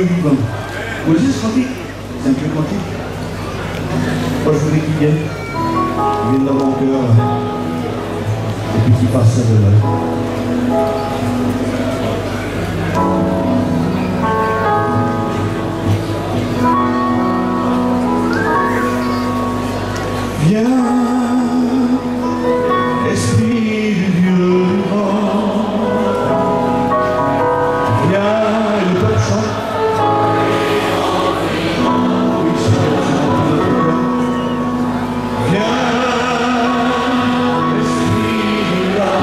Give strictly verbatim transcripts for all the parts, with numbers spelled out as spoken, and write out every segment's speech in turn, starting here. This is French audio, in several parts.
Dieu vivant. Vous voyez ce cantique? C'est un peu cantique. Moi, je voulais qu'il vienne. Il vienne dans mon cœur. Et puis qu'il fasse ça de là. Viens, Esprit du Dieu vivant. Viens, et le peuple chante. Oui, c'est bien, c'est dans tout notre cœur. Viens, Esprit de la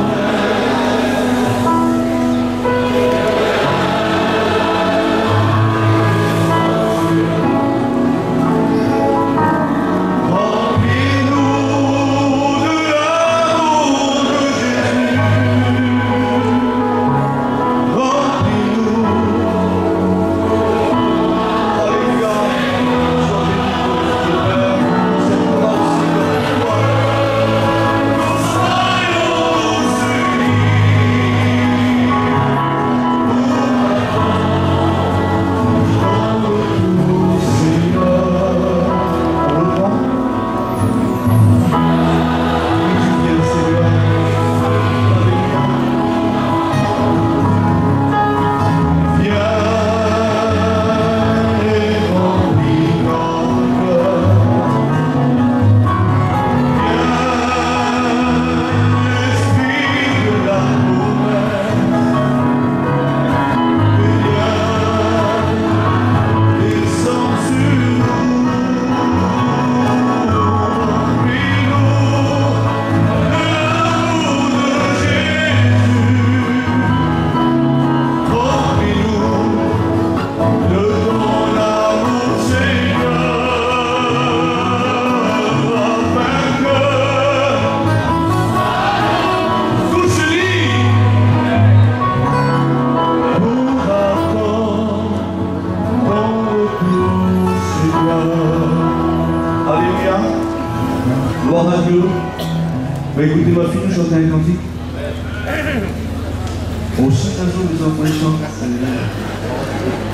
Gloire à Dieu. Bah, écoutez ma fille, nous chanter un cantique. Au sein d'un jour, les enfants chantent.